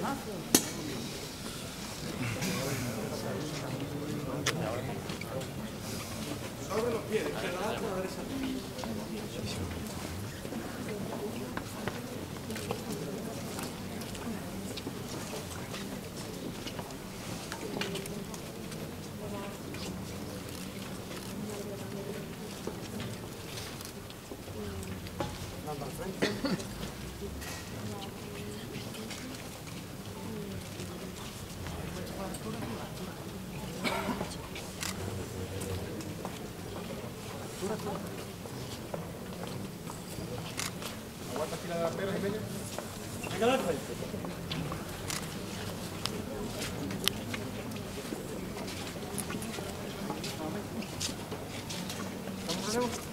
Sobre los pies, izquierda alta, derecha. Aguanta aquí la delantera, Jiménez. Venga, al frente. ¿Vamos a hacer?